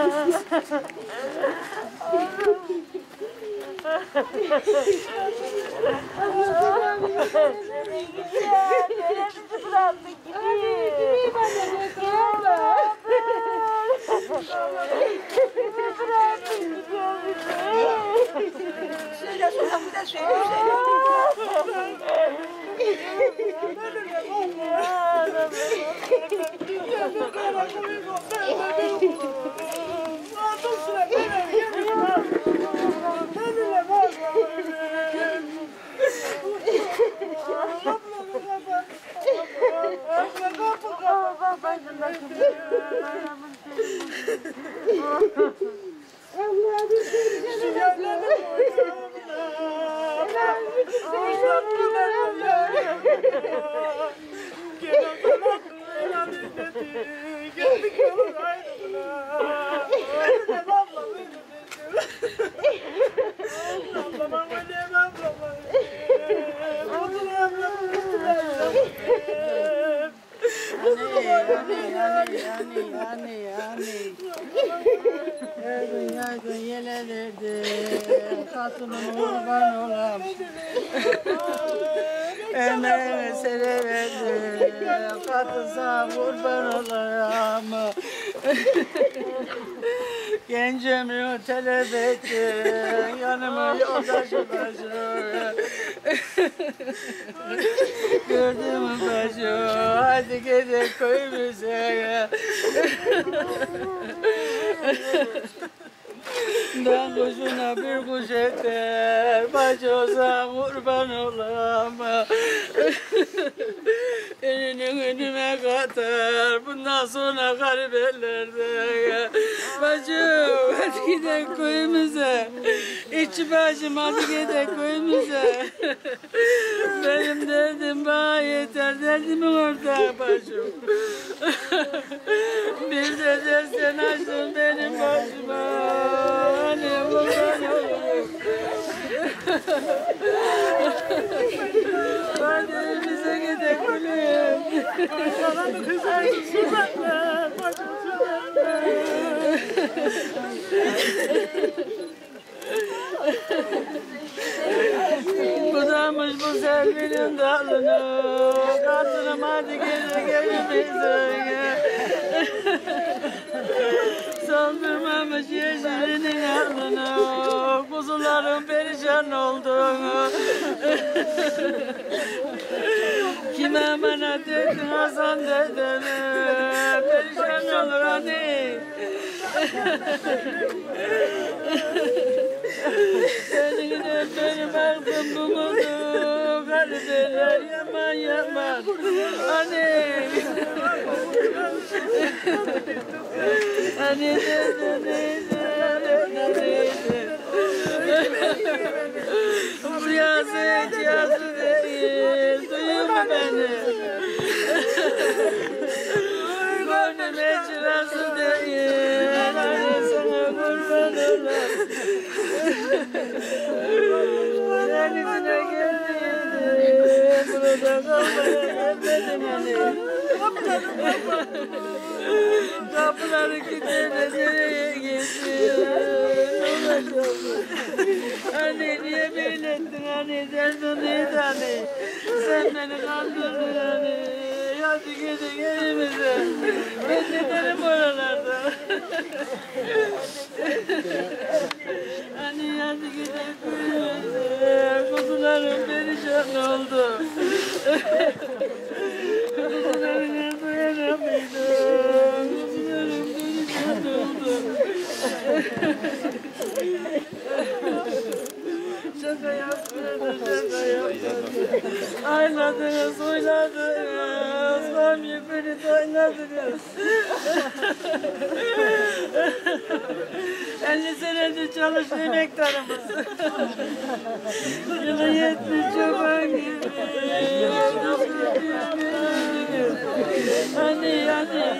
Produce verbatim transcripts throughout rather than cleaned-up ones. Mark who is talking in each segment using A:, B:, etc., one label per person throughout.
A: Söyle sonra bir de söyle söyle.
B: Katılım kurban olam. Emeğini severdim. Katılsa kurban olam. Genç ömrümü telef ettin. Yanıma yoldaşı başı. Gördüm mü başı? Hadi gidelim köyümüze. Ben kuşuna bir kuş eter, bacı olsa kurban olam. Elini önüme katar, bundan sonra garip ellerde. Bacım, hadi gidelim köyümüze. İçi bacım, hadi gidelim köyümüze. Benim derdim bana yeter, derdimin orada bacım. Bir de dersen açtın benim başıma. Anne kurban olayım. Hadi evimize gidelim gülüm. Bana mı kızarsın suratla? Bacım suratla. Budamış bu sevginin dalını. Katırım hadi gel gelimize. Saldırmamış yeşilinin alını. Kuzularım perişan oldu. Kime emanet ettin Hasan dedeni? Perişan olur hani. Senin de benim aklım bu mudur? Garibeler yaman yaman. Hani. Hani dedi neydi? Neydi? Bu yazı hiç yazı değil. Duyuyor mu beni? Gönlüm hiç razı değil. Hani sana kurban olam. Denizine geldim. Burada kalmaya gelmedim hani. Kapıları kilitlerine nereye gittin? Hani niye böyle ettin hani? Derdin neydi hani? Sen beni kandırdın hani. Hadi gidin evimize. Ben giderim oralarda. Hani hadi gidelim köyümüze. Kuzularım perişan oldu. Kuzularına dayanamıyordum. Kuzularım perişan oldu. Şaka yapmadım, şaka yapmadım. Ayladınız, oyladınız. Bamya beni oynadınız. elli senedir çalıştı emektarımız. Yılı yetmiş çoban gibi. Hani hani.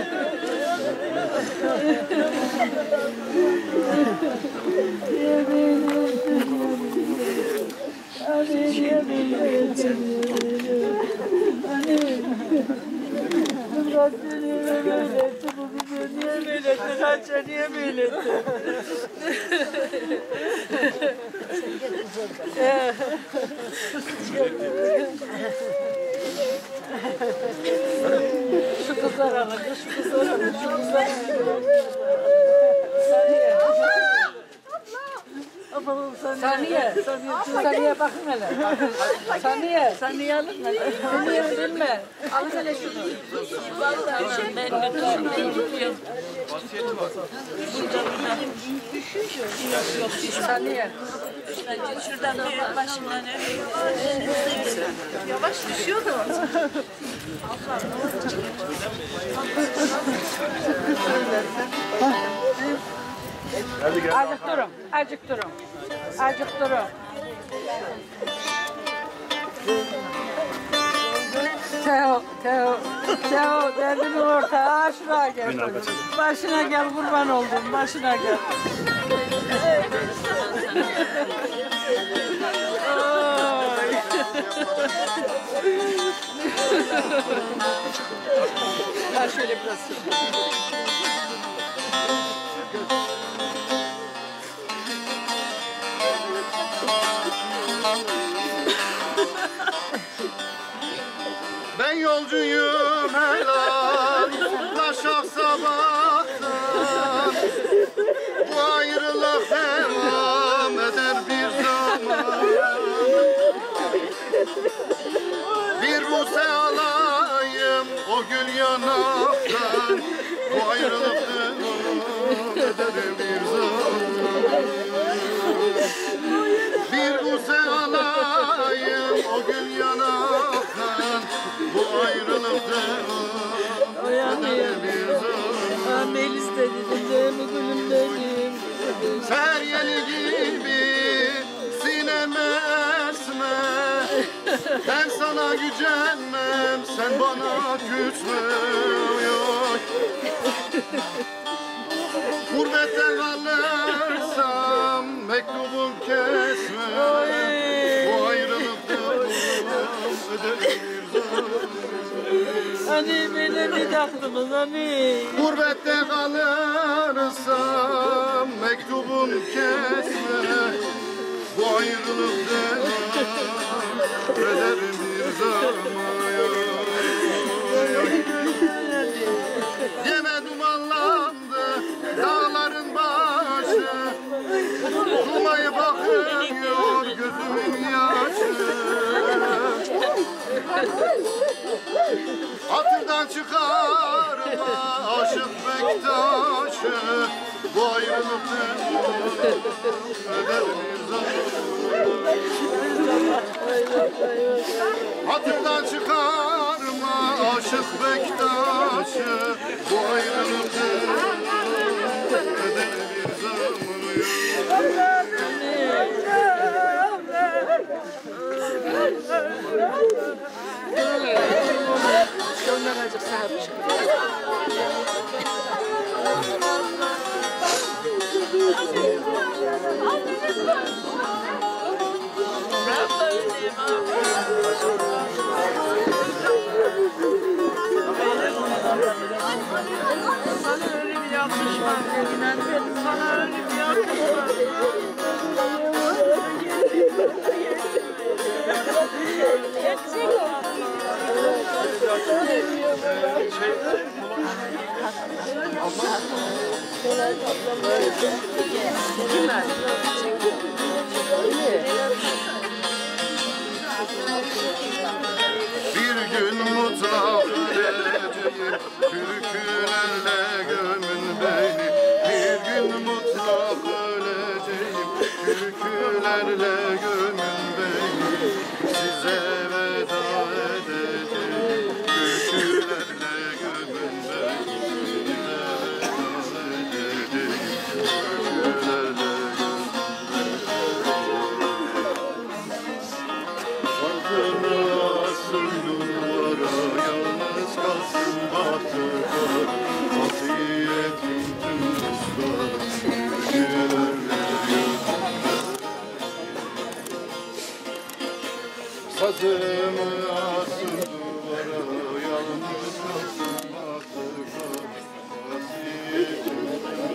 B: Hani yemin Hani Murat seni böyle etti bu kızı niye böyle etti? Hacca niye böyle ettin? Şu kızlar alın, şu kızlar alın, şu kızlar alın. Saniye, Saniye, Saniye bakın hele. Saniye, Saniye alın hele. Saniye bilme. Alın hele şunu. Vallahi ben götürürüm, ben gidiyorum. Saniye. Şuradan bir başımdan yavaş düşüyordu. Azıcık durun, azıcık durun, azıcık durun. Teo, Teo, Teo, derdini orta, aa şuraya gel. Başına gel, kurban oldum, başına gel. Oy. Ha şöyle biraz.
C: Ben yolcuyum helal, laşak sabahtan. Bu ayrılık devam eder bir zaman. Bir buse alayım o gül yanaktan. Bu ayrılık devam eder bir zaman. Bir buse alayım o gül yanaktan. Bu ayrılık devam eder bir zaman.
B: Melis de dedim, gülüm benim.
C: Seher yeli gibi sineme esme. Ben sana gücenmem, sen bana küsme. Yok. Gurbette kalırsam mektubum kesme. Bu ayrılık devam eder bir zaman.
B: Hani beni mi taktınız hani?
C: Gurbette kalırsam mektubum kesme. Bu ayrılık devam eder bir zaman. Yine dumanlandı dağların başı. Dumayı bakıyor gözümün yaşı. Hatırdan çıkarma aşık Bektaş'ı. Bu ayrılık devam eder bir zaman. Hatırdan çıkarma aşık Bektaş'ı. Bu ayrılık devam eder bir zaman.
B: Onlar azıcık sahip çıkıyor. Sana öyle bir yapmış var Emine, benim sana öyle bir yapmış var.
C: Bir gün mutlak öleceğim, türkülerle gömün beni. Bir gün mutlak öleceğim, türkülerle gömün beni. Size veda edeceğim, türkülerle gömün beni. Size veda edeceğim, türkülerle gömün beni. Fazlını asın duvara, yalnız kalsın batıra. Vasiyetim tüm usta, türkülerle gömün beni. Sazımı asın duvara, yalnız kalsın batıra. Vasiyetim tüm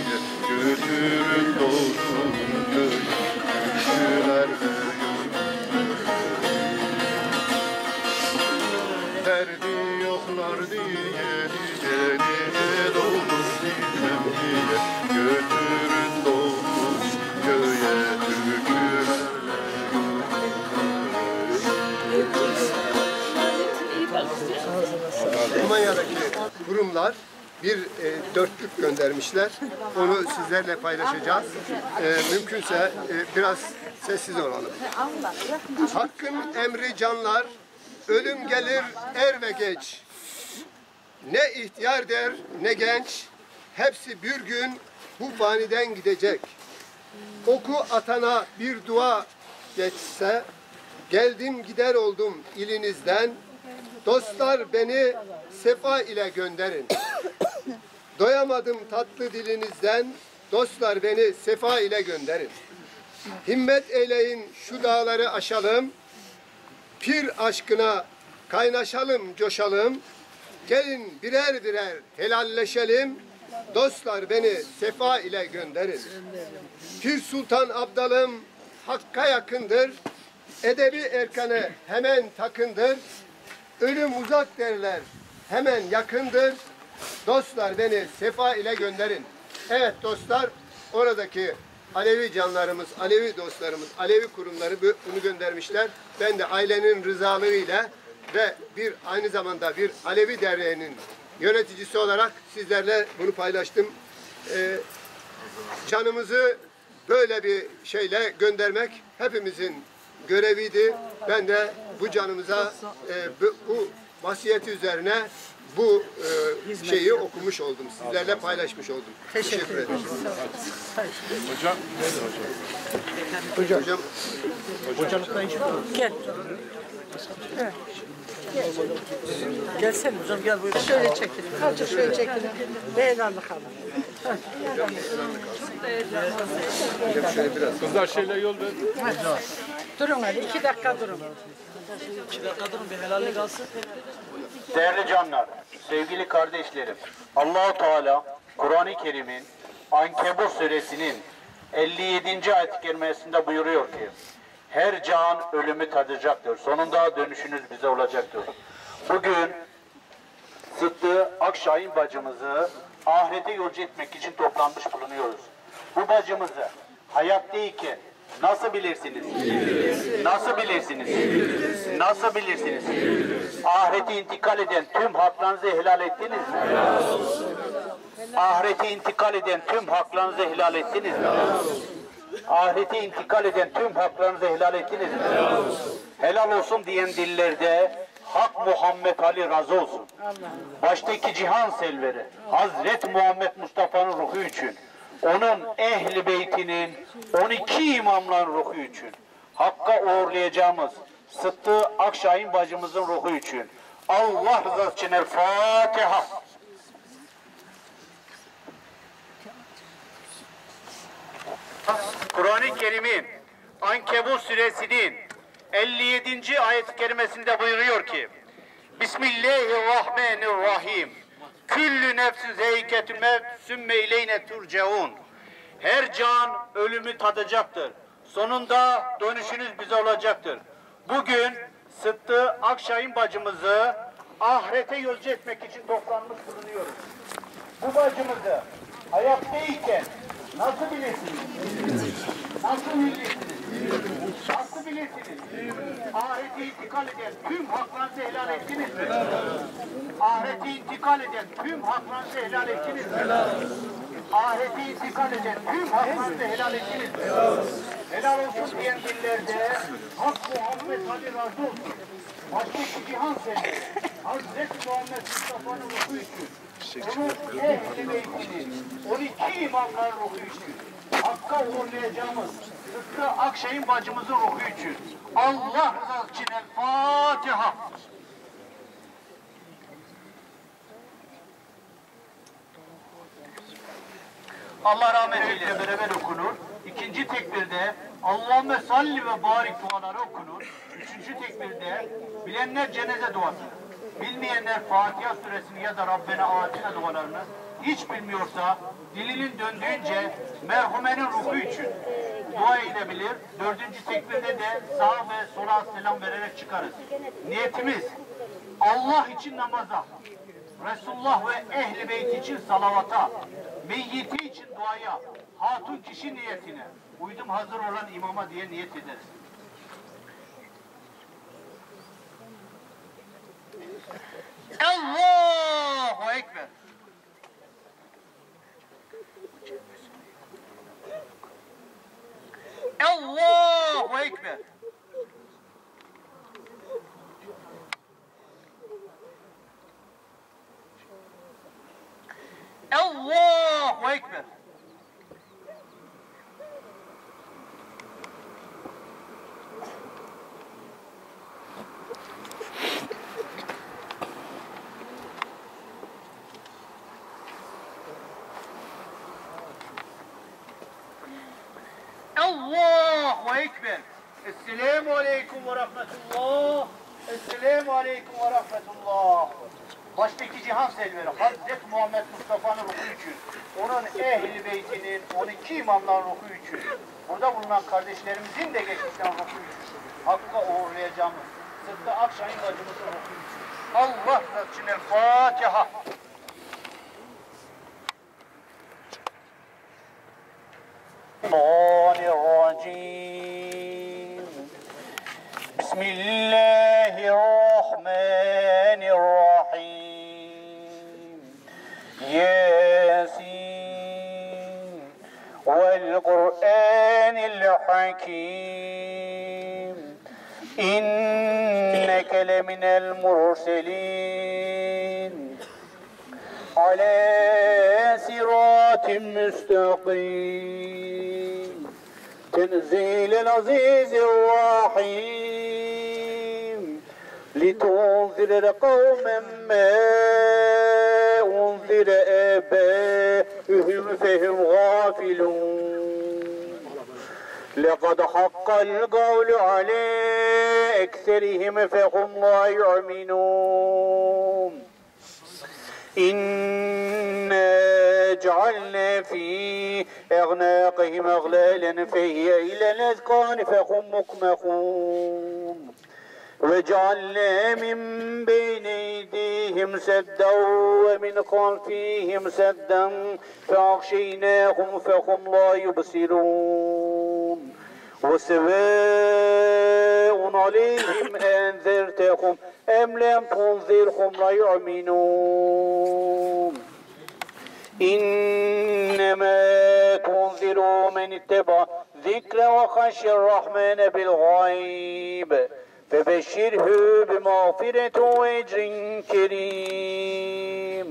C: diye götürün dostum köye türkülerle derdi yoklar diye diyeni dolmuş diyem diye götürün dostum köye türkülerle
D: Almanya'daki kurumlar bir e, dörtlük göndermişler. Onu sizlerle paylaşacağız. E, mümkünse e, biraz sessiz olalım. Hakkın emri canlar, ölüm gelir er ve geç. Ne ihtiyar der ne genç, hepsi bir gün bu faniden gidecek. Oku atana bir dua geçse, geldim gider oldum ilinizden, dostlar beni sefa ile gönderin. Doyamadım tatlı dilinizden, dostlar beni sefa ile gönderin. Himmet eyleyin şu dağları aşalım, pir aşkına kaynaşalım, coşalım. Gelin birer birer helalleşelim, dostlar beni sefa ile gönderin. Pir Sultan Abdalım Hakk'a yakındır, edebi erkanı hemen takındır. Ölüm uzak derler, hemen yakındır. Dostlar beni sefa ile gönderin. Evet dostlar, oradaki Alevi canlarımız, Alevi dostlarımız, Alevi kurumları bunu göndermişler. Ben de ailenin rızalığıyla ve bir aynı zamanda bir Alevi derneğinin yöneticisi olarak sizlerle bunu paylaştım. Ee, canımızı böyle bir şeyle göndermek hepimizin göreviydi. Ben de bu canımıza e, bu, bu vasiyeti üzerine bu e, şeyi okumuş oldum. Sizlerle paylaşmış oldum. Teşekkür, Teşekkür ederim.
C: Hocam nerede hocam?
D: Hocam.
B: Hocalıktan işim var. Gel. Evet. Gelsene hocam gel buyur.
A: Şöyle çekelim. Azıcık şöyle çekelim.
B: Beğenanlık alın.
C: Kızlar şeyler yol ver.
B: Durun hadi iki dakika durun. İki dakika durun bir helallik alsın.
E: Değerli canlar, sevgili kardeşlerim, Allah-u Teala Kur'an-ı Kerim'in Ankebut suresinin elli yedinci ayet-i kerimesinde buyuruyor ki her can ölümü tadacaktır. Sonunda dönüşünüz bize olacaktır. Bugün Sıddık Akşahin bacımızı ahirete yolcu etmek için toplanmış bulunuyoruz. Bu bacımızı hayattayken nasıl bilirsiniz? Nasıl bilirsiniz? Nasıl bilirsiniz? Ahirete intikal eden tüm haklarınızı helal ettiniz mi? Ahirete intikal eden tüm haklarınızı helal ettiniz mi? Ahirete intikal eden tüm haklarınızı helal ettiniz mi? Helal olsun diyen dillerde Hak Muhammed Ali razı olsun. Baştaki cihan selveri Hazreti Muhammed Mustafa'nın ruhu için, onun ehli beytinin on iki imamların ruhu için, Hakk'a uğurlayacağımız Sıddık Akşahin bacımızın ruhu için, Allah rızası için El Fatiha. Kur'an-ı Kerim'in Ankebut suresinin elli yedinci ayet-i kerimesinde buyuruyor ki Bismillahirrahmanirrahim. Küllü nefsin zeyketü mevt sümme ileyne turceun. Her can ölümü tadacaktır. Sonunda dönüşünüz bize olacaktır. Bugün Sıddık Akşahin bacımızı ahirete yolcu etmek için toplanmış bulunuyoruz. Bu bacımızı hayattayken nasıl bilirsiniz? Nasıl bilirsiniz? Nasıl bilirsiniz? Ahirete intikal eden tüm haklarınızı helal ettiniz mi? Ahirete intikal eden tüm haklarınızı helal ettiniz mi? Ahirete intikal eden tüm haklarınızı helal ettiniz mi? Helal olsun diyen dillerde Hak Muhammed Ali razı olsun. Baştaki cihan seni Hazreti Muhammed Mustafa'nın ruhu için, onun ehli beytinin on iki imamların ruhu için, Hakk'a uğurlayacağımız Sıddık Akşahin bacımızın ruhu için, Allah rızası için El Fatiha. Allah rahmet eylesin beraber okunur. İkinci tekbirde Allahümme salli ve barik duaları okunur. Üçüncü tekbirde bilenler cenaze duası, bilmeyenler Fatiha suresini ya da Rabbena Atina dualarını hiç bilmiyorsa dilinin döndüğünce merhumenin ruhu için dua edebilir. Dördüncü tekbirde de sağa ve sola selam vererek çıkarız. Niyetimiz Allah için namaza, Resulullah ve Ehl-i Beyt için salavata, meyyiti için duaya, hatun kişi niyetine, uydum hazır olan imama diye niyet ederiz. Allahu Ekber. Allahu Ekber. Allahu Ekber. Allahu Ekber. Esselamu Aleyküm ve Rahmetullah. Esselamu Aleyküm ve Rahmetullah. Baştaki cihan selveri Hazreti Muhammed Mustafa'nın ruhu için, onun ehl-i beytinin, on iki imamların ruhu için, burada bulunan kardeşlerimizin de geçmişten ruhu için, Hakk'a uğurlayacağımız Sıddık Akşay'ın bacımızın ruhu için. Allah rızası için El Fatiha. Bismillahirrahmanirrahim. Bismillahirrahmanirrahim. Yasin vel Kur'anil Hakim. İnneke leminel murselin. Ala siratim müstakim. Tenzilel azizirrahim. لتنذر قوما ما أنذر آباؤهم فهم غافلون لقد حق القول على أكثرهم فهم لا يؤمنون إنا جعلنا في أعناقهم أغلالا فهي إلى الأذقان فهم مقمحون وجعلنا من بين أيديهم سدا ومن خلفهم سدا فأغشيناهم فهم لا يبصرون وسواء عليهم أنذرتهم أم لم تنذرهم لا يؤمنون إنما تنذر من اتبع ذكر وخشي الرحمن بالغيب فبشره بمغفرة وأجر كريم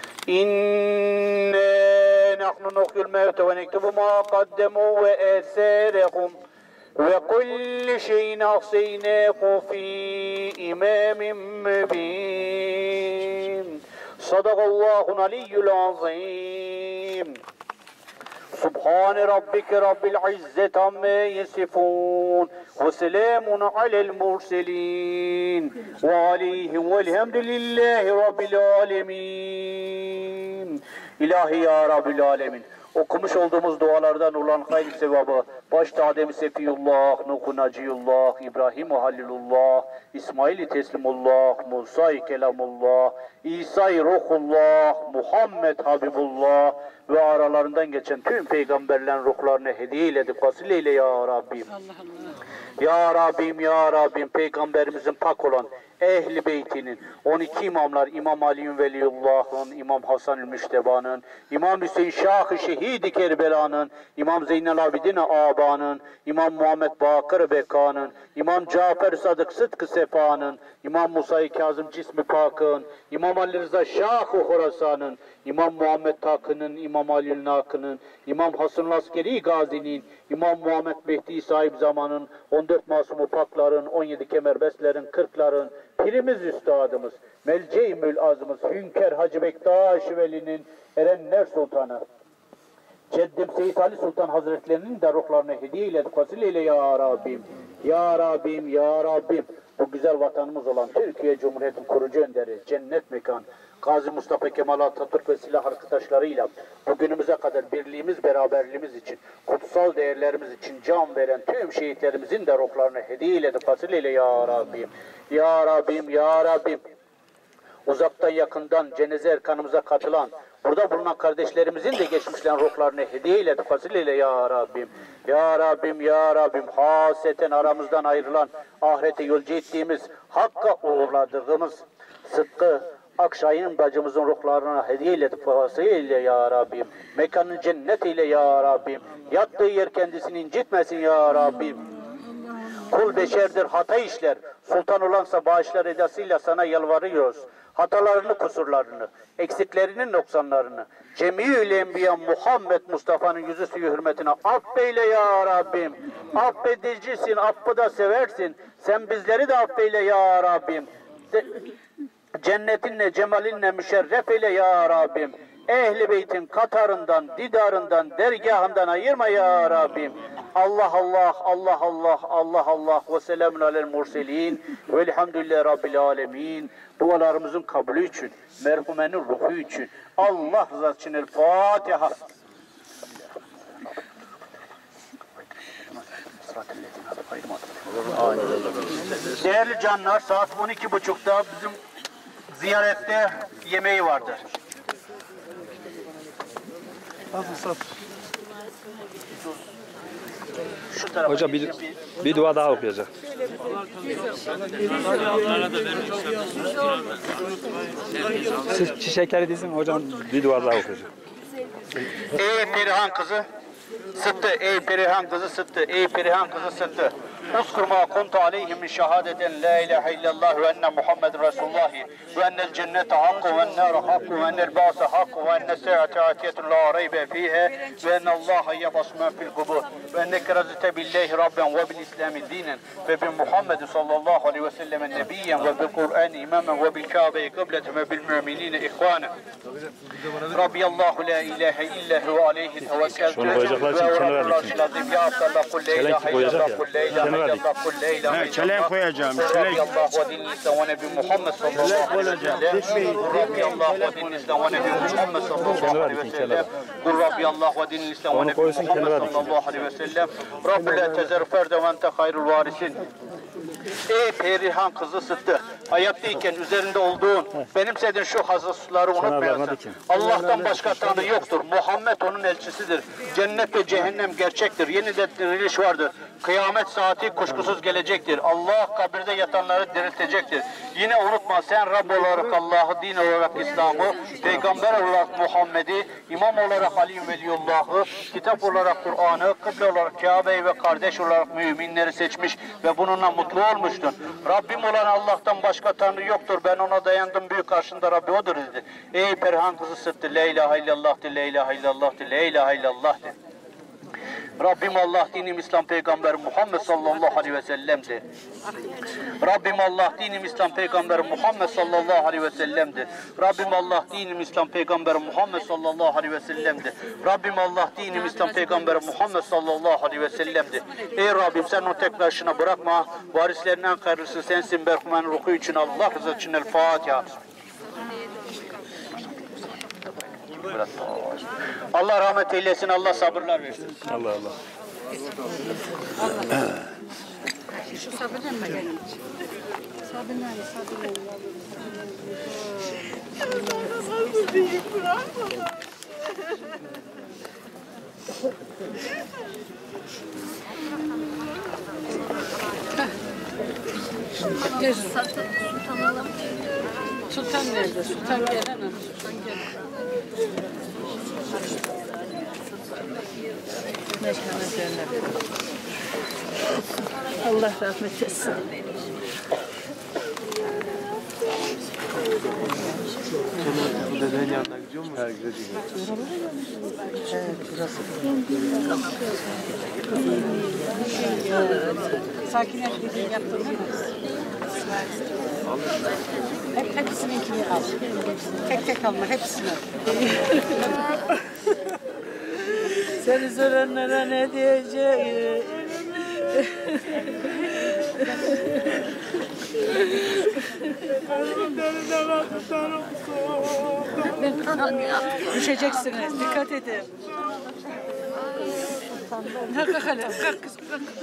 E: إنا نحن نحيي الموتى ونكتب ما قدموا وآثارهم وكل شيء أحصيناه في إمام مبين صدق الله العلي العظيم سبحان ربك رب العزة عما يصفون وسلام على المرسلين وعليهم والحمد لله رب العالمين. İlahi ya Rabbil Alemin. Okumuş olduğumuz dualardan olan hayır sevabı başta Adem-i Sefiyullah, Nuh-u Naciyullah, İbrahim-i Halilullah, İsmail-i Teslimullah, Musa-i Kelamullah, İsa-i Ruhullah, Muhammed Habibullah ve aralarından geçen tüm peygamberlerin ruhlarını hediye eyledik. Vasileyle ya Rabbim. Allah Allah. Ya Rabbim, ya Rabbim, peygamberimizin pak olan Ehl-i Beytinin, on iki imamlar, İmam Ali Veliyullah'ın, İmam Hasan-ı Müşteba'nın, İmam Hüseyin Şah-ı Şehid-i Kerbela'nın, İmam Zeynel Abidin Ağaba'nın, İmam Muhammed Bakır Beka'nın, İmam Cafer Sadık Sıtkı Sefa'nın, İmam Musa-i Kazım Cismi Pak'ın, İmam Ali Rıza Şah-ı Horasan'ın, İmam Muhammed Takı'nın, İmam Ali Nakı'nın, İmam Hasan Askeri Gazi'nin, İmam Muhammed Mehdi sahip zamanın, on dört masum pakların, on yedi kemerbestlerin, kırkların, pirimiz üstadımız, Melce-i Mülazımız, Hünkar Hacı Bektaş Veli'nin, Erenler Sultanı, Ceddim Seyyid Ali Sultan Hazretlerinin de ruhlarını hediye eyledik. Vasileyle ya Rabbim, ya Rabbim, ya Rabbim. Bu güzel vatanımız olan Türkiye Cumhuriyeti kurucu önderi, cennet mekan, Gazi Mustafa Kemal Atatürk ve silah arkadaşlarıyla bugünümüze kadar birliğimiz, beraberliğimiz için, kutsal değerlerimiz için can veren tüm şehitlerimizin de ruhlarını hediye eyledi fazilyle ya Rabbim. Ya Rabbim, Ya Rabbim. Uzaktan yakından cenaze erkanımıza katılan, burada bulunan kardeşlerimizin de geçmişlerin ruhlarını hediye eyledi fazilyle ya Rabbim. Ya Rabbim, Ya Rabbim, haseten aramızdan ayrılan, ahirete yolcu ettiğimiz, Hakk'a uğurladığımız Sıtkı Akşay'ın bacımızın ruhlarına hediye eyledi fazilyle ya Rabbim. Mekanın cennet ile ya Rabbim. Yattığı yer kendisini incitmesin ya Rabbim. Kul beşerdir, hata işler. Sultan olansa bağışlar edasıyla sana yalvarıyoruz. Hatalarını, kusurlarını, eksiklerini, noksanlarını, Cemî-ül Enbiya Muhammed Mustafa'nın yüzü suyu hürmetine affeyle ya Rabbim. Affedicisin, affı da seversin. Sen bizleri de affeyle ya Rabbim. De, cennetinle, cemalinle müşerref eyle ya Rabbim. Ehli beytin katarından, didarından, dergahından ayırma ya Rabbim. Allah Allah, Allah Allah, Allah Allah ve selamun alel murselin velhamdülillahi rabbil alemin. Dualarımızın kabulü için, merhumenin ruhu için, Allah rızası için El Fatiha. Değerli canlar, saat on iki buçukta bizim ziyarette yemeği vardır.
F: Hocam bir, bir dua daha okuyacak. Siz çiçekleri dizin, hocam bir dua daha okuyacak.
E: Ey Perihan kızı Sıttı, ey Perihan kızı Sıttı, ey Perihan kızı Sıttı. Uzkur ma kuntu aleyhim min şehadeten la ilahe illallah ve enne Muhammed Resulullah ve ennel cennete hakkı ve ennâre hakkı ve ennel bâse hakkı ve enne se'ate atiyetun la reybe fihe ve ennallâhe yabasmen fil kubur ve enneke razite billahi rabben ve bil islami dinen ve bin Muhammed sallallahu aleyhi ve sellemen nebiyyen ve bil Kur'an imamen ve bil Kabe'yi kıbleten ve bil müminine ihvanen. Rabbiyallahu la ilahe illahu ve aleyhi tevekkeltü ve Rabbiyallahu lazim ya Abdallah kul la ilahe illallah kul la ilahe
G: Ha, çelenk koyacağım. Çelenk.
E: Allah ve din İslam ve Nebi Muhammed sallallahu aleyhi ve sellem. Rabbi Allah ve din İslam ve Nebi Muhammed sallallahu aleyhi ve sellem. Kul Rabbi Allah ve din İslam ve Nebi Muhammed sallallahu aleyhi ve sellem. Rabbi la tezer ferde ve ente hayrul varisin. Ey Perihan kızı Sıttı, hayattayken üzerinde olduğun, benimsediğin şu hususları unutmayasın. Allah'tan başka Tanrı yoktur. Muhammed onun elçisidir. Cennet ve cehennem gerçektir. Yeniden diriliş vardır. Kıyamet saati kuşkusuz gelecektir. Allah kabirde yatanları diriltecektir. Yine unutma, sen Rab olarak Allah'ı, din olarak İslam'ı, peygamber olarak Muhammed'i, imam olarak Ali Veliyullah'ı, kitap olarak Kur'an'ı, kıble olarak Kabe'yi ve kardeş olarak müminleri seçmiş ve bununla mutlu olmuştun. Rabbim olan Allah'tan başka Tanrı yoktur. Ben ona dayandım, büyük karşında Rabbi odur dedi. Ey Perihan kızı Sıttı, la ilahe illallah de, la ilahe illallah de, la ilahe illallah de. Rabbim Allah, dinim İslam Peygamberi Muhammed sallallahu aleyhi ve sellem'dir. Rabbim Allah, dinim İslam Peygamberi Muhammed sallallahu aleyhi ve sellem'dir. Rabbim Allah, dinim İslam Peygamberi Muhammed sallallahu aleyhi ve sellem'dir. Rabbim Allah, dinim İslam Peygamberi Muhammed sallallahu aleyhi ve sellem'dir. Ey Rabbim, sen onu tek başına bırakma. Varislerinin en hayırlısı sensin. Merhumenin ruhu için, Allah rızası için El Fatiha. Allah rahmet eylesin, Allah sabırlar versin.
F: Allah Allah.
A: Şu sabırla mı gelin? Sabırla, sabırla.
B: Sabır değil, bırakma.
A: Sultan nerede? Sultan gelen mi? Sultan gelen. Mekanı cennet. Allah rahmet etsin.
G: Dedenin yanına gidiyor mu? Her gidecek.
A: Evet, burası. Sakinler dediğini yaptın değil mi? Hep, hepsininkini al. Tek tek alma, hepsini.
B: Seni soranlara ne diyeceğim? Düşeceksiniz. Dikkat edin. Kalk kalk hele. Kalk kızım.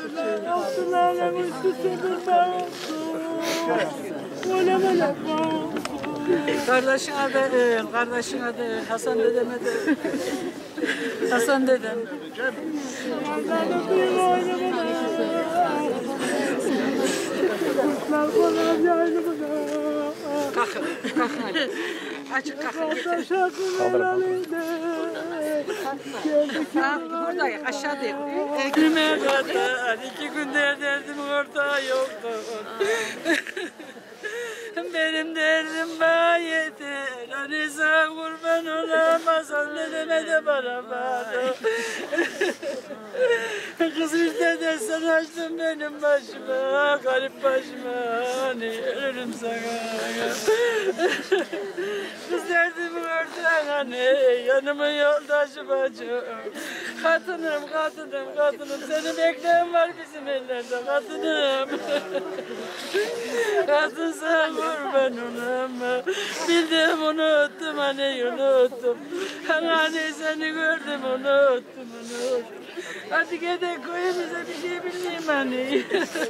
B: Kardeşin adı, kardeşin adı Hasan dedeme de. Hasan dedem. Kalkın, kalkın hadi. Açık kalkın. Buradayım, aşağıdayım. Ekrime kadar iki günde derdim orta yoktu. Benim derdim bana yeter. Hani sağ kurban olamazsan dedeme de bana bağlı. Kız işte de sen açtın benim başıma, garip başıma. Hani ölürüm sana. Kız derdimi gördün hani, yanımın yoldaşı bacım. Kadınım, kadınım, kadınım. Seni bekleyen var bizim ellerde, kadınım. Kadın sen kurban olam. Bildim unuttum hani unuttum. Hani seni gördüm unuttum unuttum. Hadi gidelim köyümüze bir şey bileyim hani.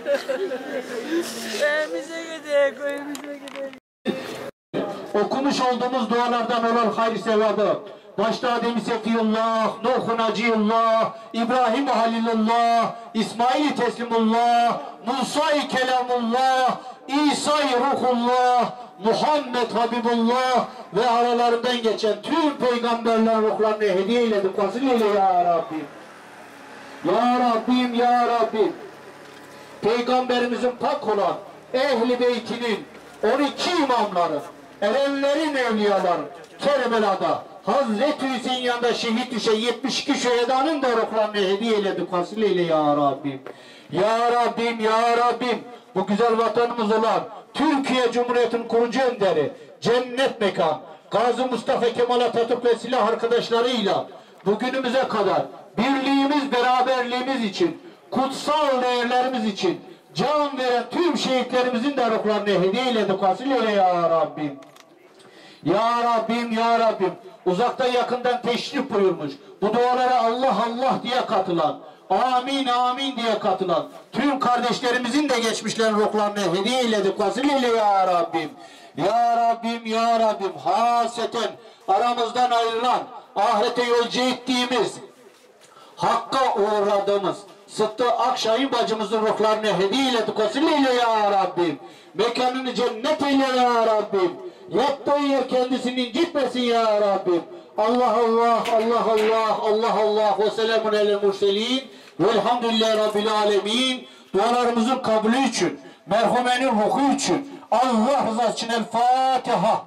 B: Evimize gidelim, köyümüze gidelim.
E: Okumuş olduğumuz dualardan olan hayır sevabı. Başta Adem-i Sefiyullah, Nuh'un Acıyullah, İbrahim Halilullah, İsmail-i Teslimullah, Musa-i Kelamullah, İsa-i Ruhullah, Muhammed Habibullah ve aralarından geçen tüm peygamberlerin ruhlarını hediye eyledik. Vasıleyle ya Rabbim. Ya Rabbim, Ya Rabbim. Peygamberimizin pak olan Ehl-i Beytinin on iki imamları, erenlerin evliyaları Kerbela'da Hazreti Hüseyin yanında şehit düşen yetmiş iki şehidanın da ruhlarını hediye eyledik. Vasıleyle ya Rabbim. Ya Rabbim, Ya Rabbim. Bu güzel vatanımız olan Türkiye Cumhuriyeti'nin kurucu önderi, cennet mekan, Gazi Mustafa Kemal Atatürk ve silah arkadaşlarıyla bugünümüze kadar birliğimiz, beraberliğimiz için, kutsal değerlerimiz için can veren tüm şehitlerimizin de ruhlarını hediye eyledik. Vasıleyle ya Rabbim. Ya Rabbim, Ya Rabbim. Uzaktan yakından teşrif buyurmuş. Bu dualara Allah Allah diye katılan, amin amin diye katılan tüm kardeşlerimizin de geçmişlerin ruhlarını hediye eyledik. Vasıleyle ya Rabbim. Ya Rabbim, Ya Rabbim. Haseten aramızdan ayrılan, ahirete yolcu ettiğimiz, Hakk'a uğradığımız Sıttı Akşay'ın bacımızın ruhlarını hediye eyledik. Vasıleyle ya Rabbim. Mekanını cennet eyle ya Rabbim. Yattığı yer kendisini incitmesin ya Rabbim. Allah Allah, Allah Allah, Allah Allah ve selamun aleyhi murselin. Velhamdülillahi Rabbil alemin. Dualarımızın kabulü için, merhumenin ruhu için, Allah rızası için El Fatiha.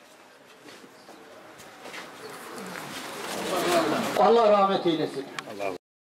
E: Allah rahmet eylesin.